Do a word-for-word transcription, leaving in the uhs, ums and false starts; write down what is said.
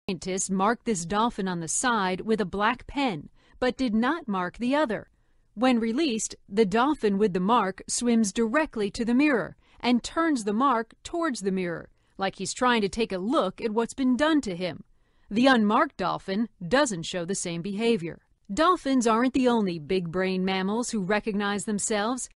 Scientists marked this dolphin on the side with a black pen, but did not mark the other. When released, the dolphin with the mark swims directly to the mirror and turns the mark towards the mirror, like he's trying to take a look at what's been done to him. The unmarked dolphin doesn't show the same behavior. Dolphins aren't the only big-brain mammals who recognize themselves.